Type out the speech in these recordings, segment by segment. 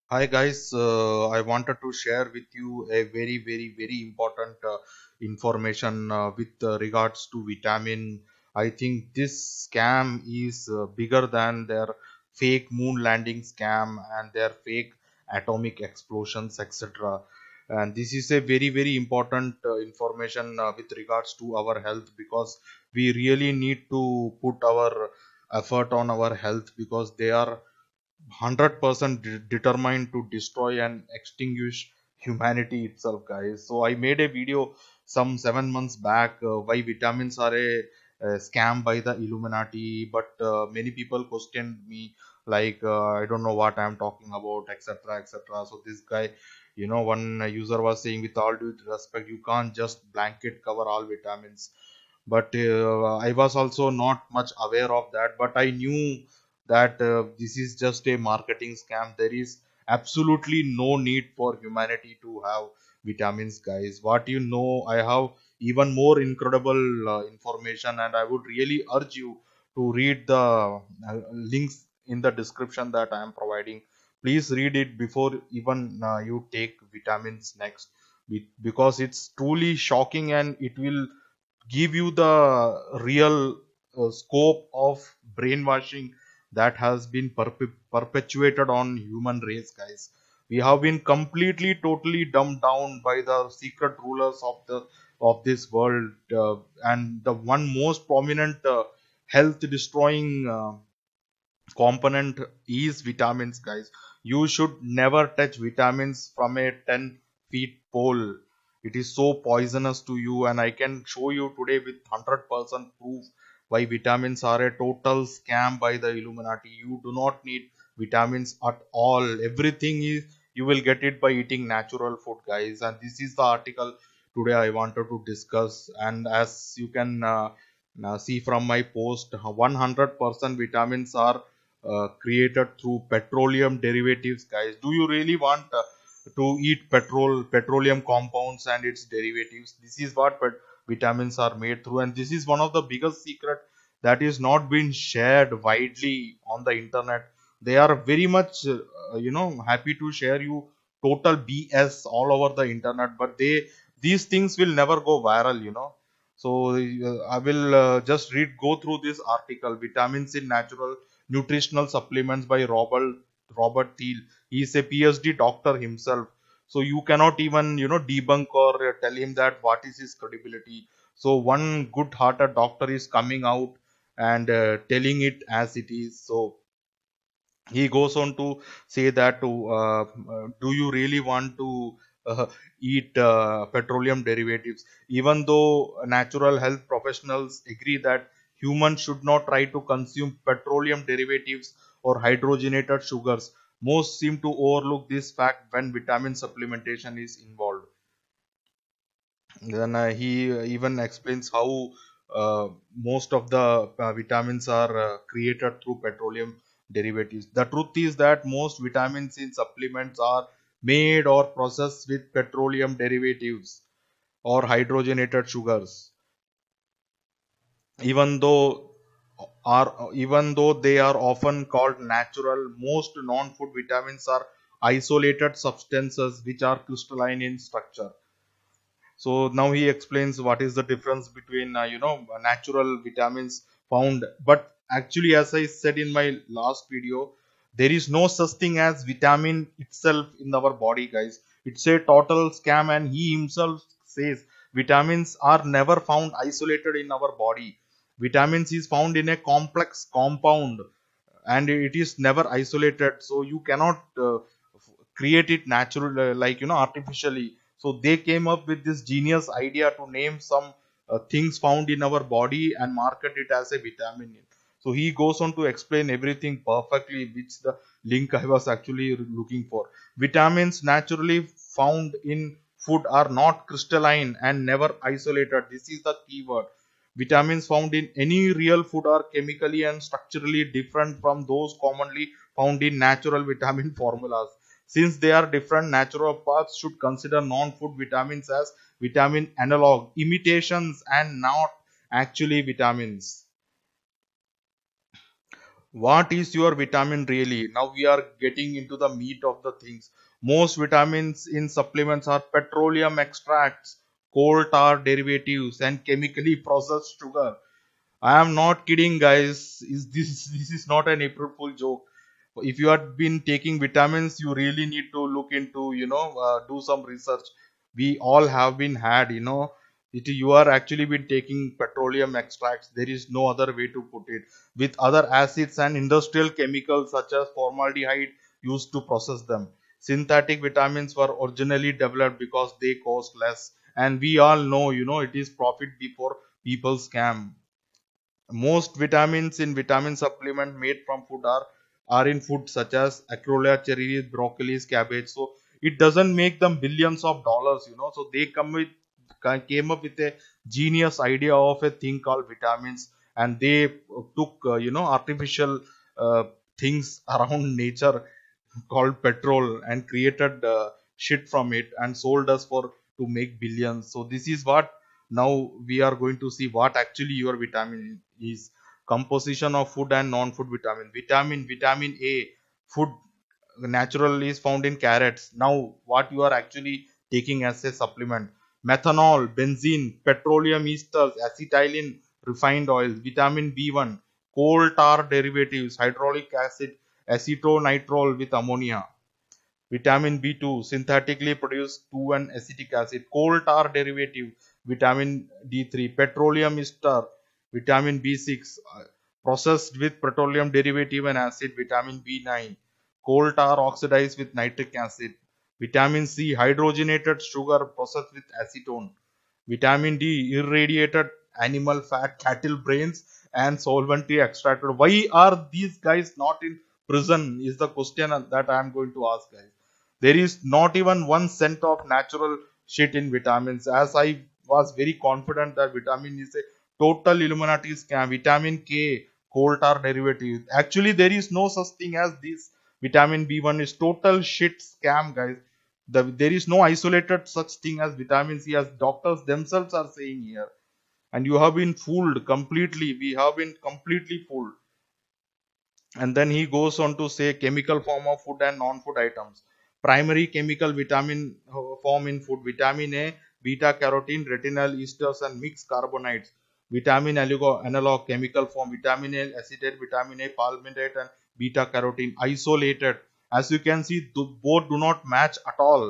Hi guys, I wanted to share with you a very important information with regards to vitamin. I think this scam is bigger than their fake moon landing scam and their fake atomic explosions, etc. And this is a very important information with regards to our health, because we really need to put our effort on our health, because they are 100% determined to destroy and extinguish humanity itself, guys. So I made a video some 7 months back, why vitamins are a scam by the Illuminati, but many people questioned me, like, I don't know what I'm talking about, etc, etc. So this guy, one user was saying, with all due respect, you can't just blanket cover all vitamins. But I was also not much aware of that, but I knew that this is just a marketing scam. There is absolutely no need for humanity to have vitamins, guys. What you know, I have even more incredible information, and I would really urge you to read the links in the description that I am providing. Please read it before even you take vitamins next, because it's truly shocking, and it will give you the real scope of brainwashing that has been perpetuated on human race, guys. We have been completely totally dumbed down by the secret rulers of the of this world, and the one most prominent health destroying component is vitamins, guys. You should never touch vitamins from a 10 feet pole. It is so poisonous to you, and I can show you today with 100% proof why vitamins are a total scam by the Illuminati. You do not need vitamins at all. Everything is, you will get it by eating natural food, guys. And this is the article today I wanted to discuss. And as you can now see from my post, 100% vitamins are created through petroleum derivatives, guys. Do you really want to eat petroleum compounds and its derivatives? This is what vitamins are made through, and this is one of the biggest secret that is not been shared widely on the internet. They are very much happy to share you total BS all over the internet, but these things will never go viral, so I will just go through this article, vitamins in natural nutritional supplements by Robert Thiel. He is a PhD doctor himself. So you cannot even debunk or tell him that what is his credibility. So one good-hearted doctor is coming out and telling it as it is. So he goes on to say that, do you really want to eat petroleum derivatives? Even though natural health professionals agree that humans should not try to consume petroleum derivatives or hydrogenated sugars, most seem to overlook this fact when vitamin supplementation is involved. Then he even explains how most of the vitamins are created through petroleum derivatives. The truth is that most vitamins in supplements are made or processed with petroleum derivatives or hydrogenated sugars. Even though even though they are often called natural, most non-food vitamins are isolated substances which are crystalline in structure. So now he explains what is the difference between natural vitamins found. But actually, as I said in my last video, there is no such thing as vitamin itself in our body, guys. It's a total scam, and he himself says vitamins are never found isolated in our body. Vitamins is found in a complex compound, and it is never isolated. So you cannot create it natural, like artificially. So they came up with this genius idea to name some things found in our body and market it as a vitamin. So he goes on to explain everything perfectly, which the link I was actually looking for. Vitamins naturally found in food are not crystalline and never isolated. This is the key word. Vitamins found in any real food are chemically and structurally different from those commonly found in natural vitamin formulas. Since they are different, naturopaths should consider non-food vitamins as vitamin analog, imitations, and not actually vitamins. What is your vitamin really? Now we are getting into the meat of the things. Most vitamins in supplements are petroleum extracts, coal tar derivatives, and chemically processed sugar. I am not kidding, guys. Is this is not an April Fool joke? If you have been taking vitamins, you really need to look into, do some research. We all have been had, you are actually been taking petroleum extracts. There is no other way to put it. With other acids and industrial chemicals such as formaldehyde used to process them. Synthetic vitamins were originally developed because they cost less. And we all know, it is profit before people scam. Most vitamins in vitamin supplement made from food are in food such as acroleia, cherries, broccoli, cabbage. So it doesn't make them billions of dollars, So they came up with a genius idea of a thing called vitamins, and they took artificial uh, things around nature called petrol and created shit from it and sold us for to make billions. So this is what now we are going to see what actually your vitamin is. Composition of food and non-food vitamin. Vitamin A, food natural is found in carrots. Now what you are actually taking as a supplement. Methanol, benzene, petroleum esters, acetylene, refined oils, vitamin B1, coal tar derivatives, hydraulic acid, acetonitrile with ammonia. Vitamin B2, synthetically produced 2 and acetic acid, coal tar derivative, vitamin D3, petroleum ester, vitamin B6, processed with petroleum derivative and acid, vitamin B9, coal tar oxidized with nitric acid, vitamin C, hydrogenated sugar processed with acetone, vitamin D, irradiated animal fat, cattle brains, and solvently extracted. Why are these guys not in prison? Is the question that I am going to ask, guys. There is not even 1 cent of natural shit in vitamins. As I was very confident that vitamin is a total Illuminati scam. Vitamin K, coal tar derivative. Actually, there is no such thing as this. Vitamin B1 is total shit scam, guys. There is no isolated such thing as vitamin C, as doctors themselves are saying here. And you have been fooled completely. We have been completely fooled. And then he goes on to say chemical form of food and non-food items. Primary chemical vitamin form in food: vitamin A, beta carotene, retinol, esters, and mixed carbonides. Vitamin analog chemical form: vitamin A acetate, vitamin A palmitate, and beta carotene isolated. As you can see, both do not match at all.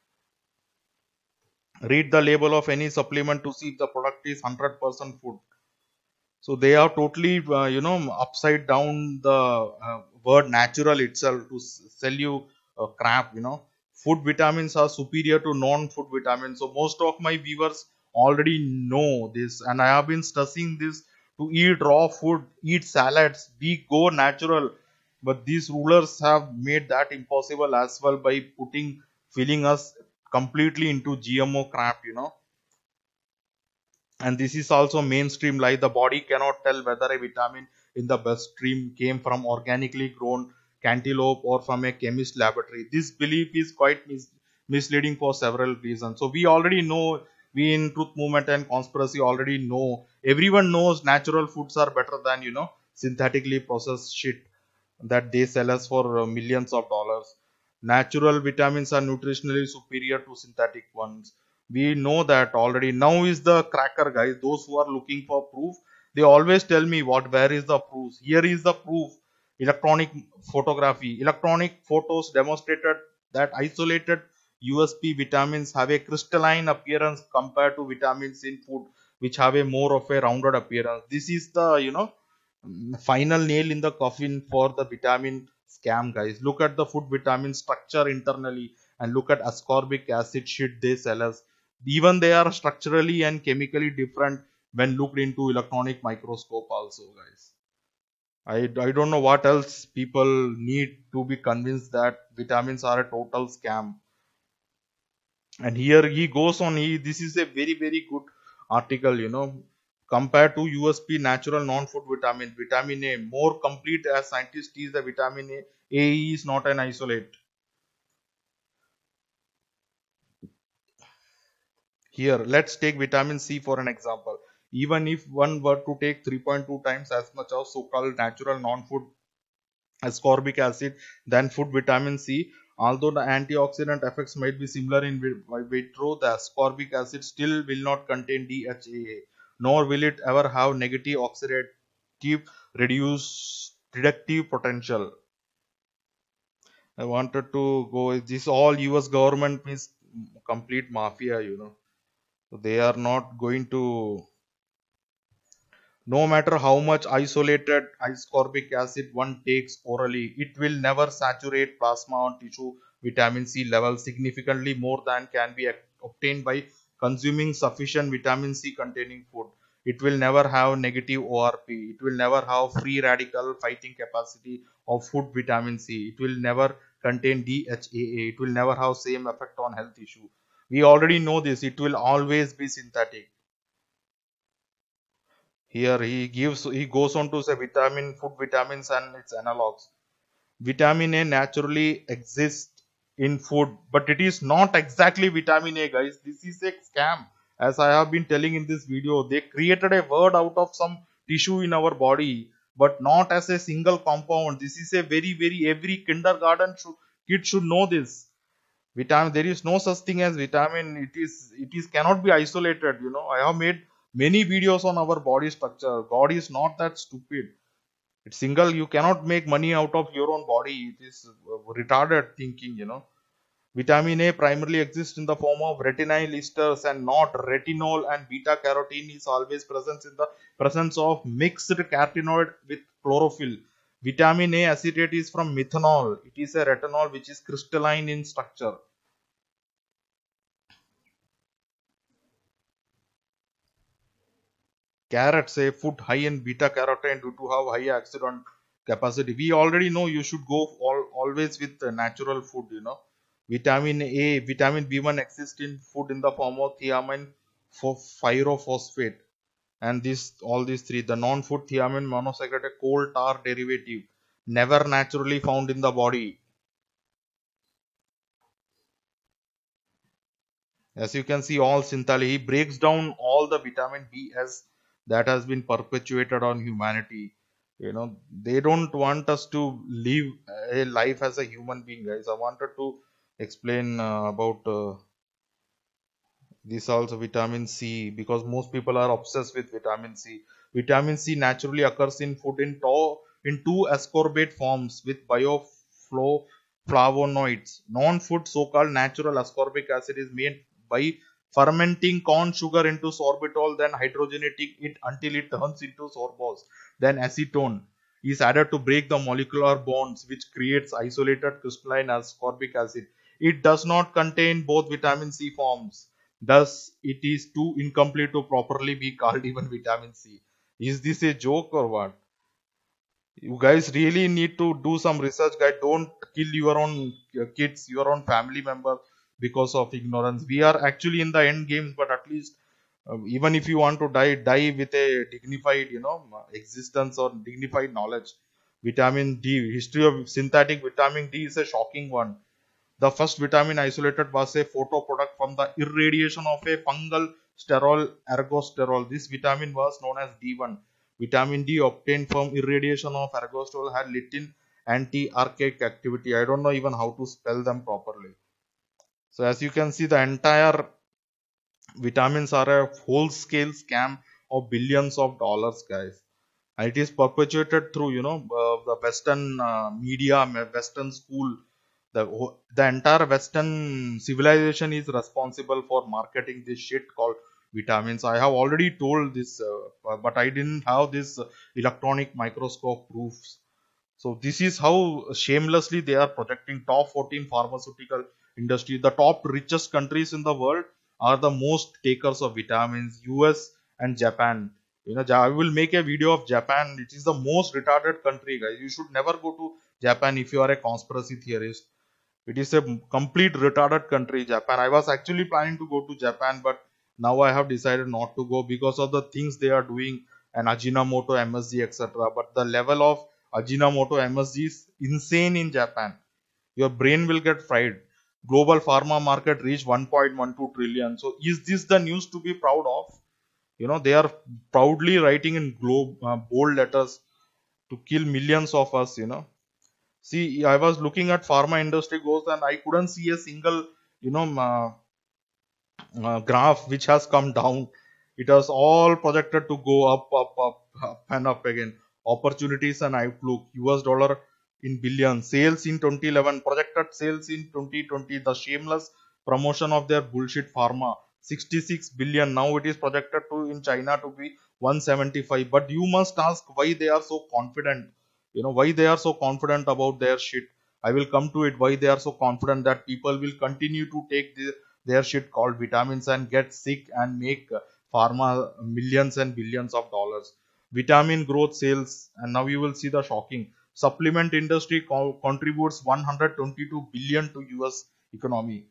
Read the label of any supplement to see if the product is 100% food. So they are totally, upside down the word natural itself to sell you crap. Food vitamins are superior to non-food vitamins. So most of my viewers already know this, and I have been stressing this to eat raw food, eat salads, be go natural. But these rulers have made that impossible as well by filling us completely into GMO crap. And this is also mainstream lie. The body cannot tell whether a vitamin in the best stream came from organically grown cantaloupe or from a chemist laboratory. This belief is quite misleading for several reasons. So we already know, we in truth movement and conspiracy already know, everyone knows natural foods are better than synthetically processed shit that they sell us for millions of dollars. Natural vitamins are nutritionally superior to synthetic ones. We know that already. Now is the cracker, guys. Those who are looking for proof, they always tell me where is the proof. Here is the proof. Electronic photography. Electronic photos demonstrated that isolated USP vitamins have a crystalline appearance compared to vitamins in food, which have a more of a rounded appearance. This is the final nail in the coffin for the vitamin scam, guys. Look at the food vitamin structure internally and look at ascorbic acid shit they sell us. Even they are structurally and chemically different when looked into electronic microscope also, guys. I don't know what else people need to be convinced that vitamins are a total scam. And here he goes on, this is a very very good article, compared to USP natural non-food vitamin A more complete. As scientists tease the vitamin A is not an isolate. Here let's take vitamin C for an example. Even if one were to take 3.2 times as much of so-called natural non-food ascorbic acid than food vitamin C. Although the antioxidant effects might be similar in vitro, the ascorbic acid still will not contain DHAA, nor will it ever have negative oxidative reductive potential. I wanted to go. This all US government means complete mafia. So they are not going to, no matter how much isolated ascorbic acid one takes orally, it will never saturate plasma or tissue vitamin C levels significantly more than can be obtained by consuming sufficient vitamin C containing food. It will never have negative ORP. It will never have free radical fighting capacity of food vitamin C. It will never contain DHAA. It will never have same effect on health issue. We already know this. It will always be synthetic. Here he goes on to say food vitamins and its analogs. Vitamin A naturally exists in food, but it is not exactly vitamin A, guys. This is a scam. As I have been telling in this video, they created a word out of some tissue in our body, but not as a single compound. This is a very every kindergarten kid should know this. Vitamin, there is no such thing as vitamin. It is cannot be isolated. I have made many videos on our body structure. God is not that stupid. It's single. You cannot make money out of your own body. It is retarded thinking. Vitamin A primarily exists in the form of retinol esters and not retinol, and beta carotene is always present in the presence of mixed carotenoid with chlorophyll. Vitamin A acetate is from methanol. It is a retinol which is crystalline in structure. Carrots, a food high in beta carotene due to have high oxidant capacity. We already know you should go always with natural food. Vitamin A, vitamin B1 exists in food in the form of thiamine for pyrophosphate. And all these three, the non-food thiamine monosaccharide, a coal tar derivative, never naturally found in the body. As you can see, all synthetic, he breaks down all the vitamin B as that has been perpetuated on humanity. They don't want us to live a life as a human being, guys. I wanted to explain about this also, vitamin C, because most people are obsessed with vitamin C. Vitamin C naturally occurs in food in two ascorbate forms with bioflavonoids. Non-food so-called natural ascorbic acid is made by fermenting corn sugar into sorbitol, then hydrogenating it until it turns into sorbose. Then acetone is added to break the molecular bonds, which creates isolated crystalline ascorbic acid. It does not contain both vitamin C forms. Thus, it is too incomplete to properly be called even vitamin C. Is this a joke or what? You guys really need to do some research, guys. Don't kill your own kids, your own family member because of ignorance. We are actually in the end games, but at least even if you want to die with a dignified existence or dignified knowledge. Vitamin D, history of synthetic vitamin D is a shocking one. The first vitamin isolated was a photoproduct from the irradiation of a fungal sterol, ergosterol. This vitamin was known as D1. Vitamin D obtained from irradiation of ergosterol had little anti-archaic activity. I don't know even how to spell them properly. So as you can see, the entire vitamins are a whole-scale scam of billions of dollars, guys. And it is perpetuated through the Western media, Western school. The entire Western civilization is responsible for marketing this shit called vitamins. I have already told this, but I didn't have this electronic microscope proofs. So this is how shamelessly they are projecting top 14 pharmaceutical industry. The top richest countries in the world are the most takers of vitamins, US and Japan. I will make a video of Japan. It is the most retarded country, guys. You should never go to Japan if you are a conspiracy theorist. It is a complete retarded country, Japan. I was actually planning to go to Japan, but now I have decided not to go because of the things they are doing and Ajinomoto, MSG, etc. But the level of Ajinomoto, MSG is insane in Japan. Your brain will get fried. Global pharma market reached 1.12 trillion. So is this the news to be proud of? They are proudly writing in bold letters to kill millions of us. See, I was looking at pharma industry goals and I couldn't see a single, you know, graph which has come down. It has all projected to go up, up, up, up and up again. Opportunities and outlook. US dollar in billions. Sales in 2011. Projected sales in 2020. The shameless promotion of their bullshit pharma. 66 billion. Now it is projected to in China to be 175. But you must ask why they are so confident. You know, why they are so confident about their shit. I will come to it. Why they are so confident that people will continue to take their shit called vitamins and get sick and make pharma millions and billions of dollars. Vitamin growth sales, and now you will see the shocking. Supplement industry contributes 122 billion to US economy,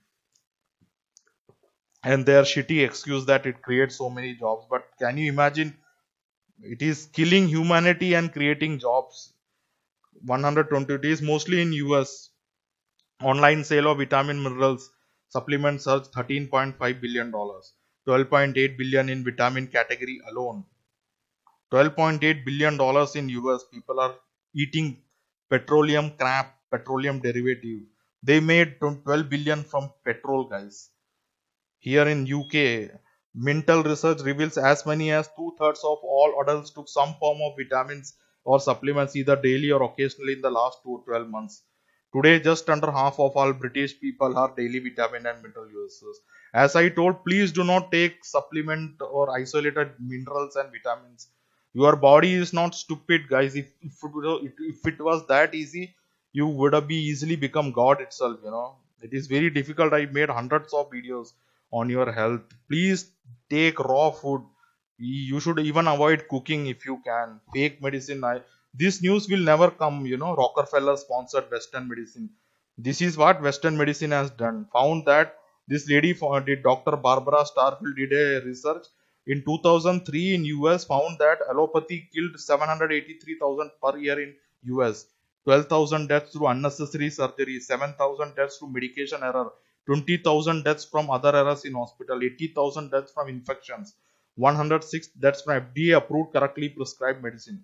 and their shitty excuse that it creates so many jobs. But can you imagine? It is killing humanity and creating jobs. 120, it is mostly in US. Online sale of vitamin minerals supplements surged $13.5 billion, 12.8 billion in vitamin category alone. $12.8 billion in US. People are eating petroleum crap, petroleum derivative. They made 12 billion from petrol, guys. Here in UK, Mintel research reveals as many as two-thirds of all adults took some form of vitamins or supplements either daily or occasionally in the last 12 months. Today, just under half of all British people are daily vitamin and mineral users. As I told, please do not take supplement or isolated minerals and vitamins. Your body is not stupid, guys. If it was that easy, you would have be easily become God itself. It is very difficult. I made hundreds of videos on your health. Please take raw food. You should even avoid cooking if you can. Fake medicine. This news will never come. Rockefeller sponsored Western medicine. This is what Western medicine has done. Found that this lady, did Dr. Barbara Starfield, did a research in 2003 in US, found that allopathy killed 783,000 per year in US. 12,000 deaths through unnecessary surgery, 7,000 deaths through medication error, 20,000 deaths from other errors in hospital, 80,000 deaths from infections, 106 deaths from FDA approved correctly prescribed medicine,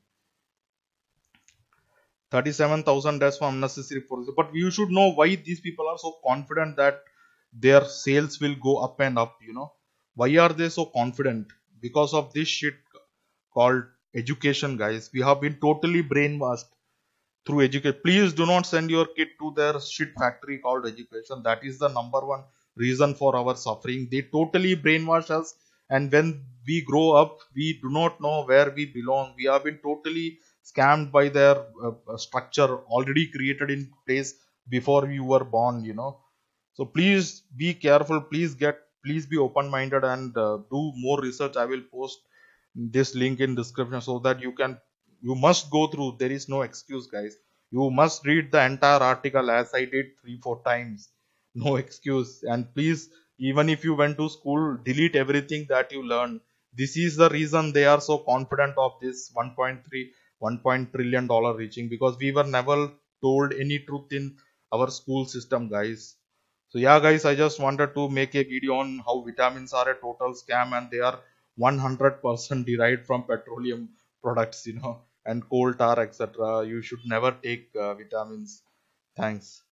37,000 deaths from unnecessary procedure. But you should know why these people are so confident that their sales will go up and up. Why are they so confident? Because of this shit called education, guys. We have been totally brainwashed through education. Please do not send your kid to their shit factory called education. That is the number one reason for our suffering. They totally brainwash us, and when we grow up, we do not know where we belong. We have been totally scammed by their structure already created in place before you were born. So please be careful. Please be open-minded and do more research. I will post this link in description so that you must go through. There is no excuse, guys. You must read the entire article as I did 3 4 times. No excuse. And please, even if you went to school, delete everything that you learned. This is the reason they are so confident of this 1.3 1 trillion dollar reaching, because we were never told any truth in our school system, guys. So yeah, guys, I just wanted to make a video on how vitamins are a total scam and they are 100% derived from petroleum products, and coal tar, etc. You should never take vitamins. Thanks.